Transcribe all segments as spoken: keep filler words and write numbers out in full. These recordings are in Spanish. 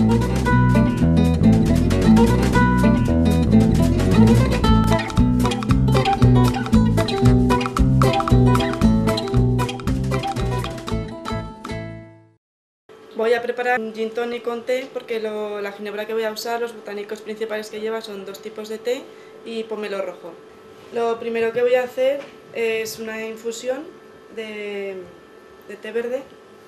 Voy a preparar un gin tonic con té porque lo, la ginebra que voy a usar, los botánicos principales que lleva son dos tipos de té y pomelo rojo. Lo primero que voy a hacer es una infusión de, de té verde.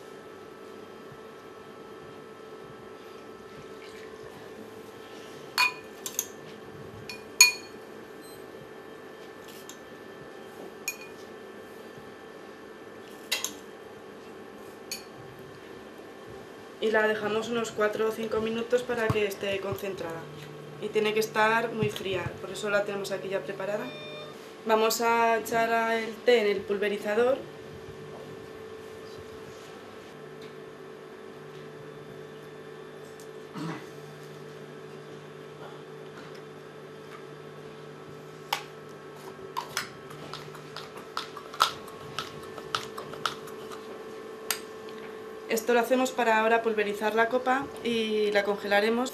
Y la dejamos unos cuatro o cinco minutos para que esté concentrada. Y tiene que estar muy fría, por eso la tenemos aquí ya preparada. Vamos a echar el té en el pulverizador. Esto lo hacemos para ahora pulverizar la copa y la congelaremos.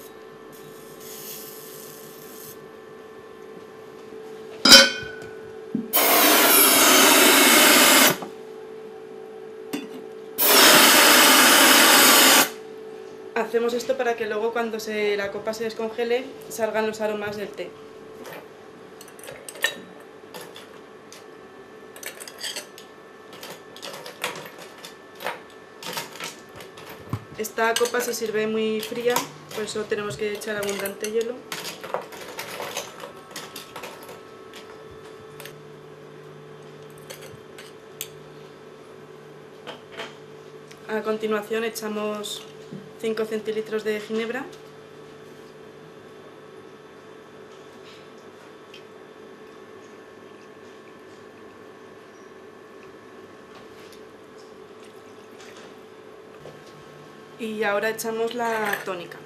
Hacemos esto para que luego cuando se, la copa se descongele salgan los aromas del té. Esta copa se sirve muy fría, por eso tenemos que echar abundante hielo. A continuación echamos cinco centilitros de ginebra. Y ahora echamos la tónica.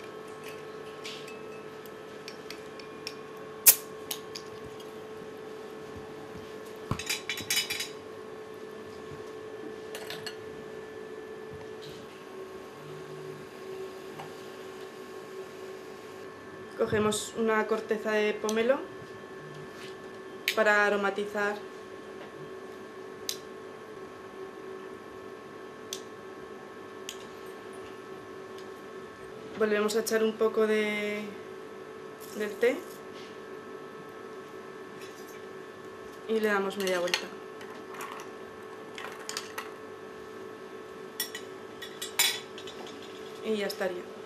Cogemos una corteza de pomelo para aromatizar. Volvemos a echar un poco de, del té y le damos media vuelta. Y ya estaría.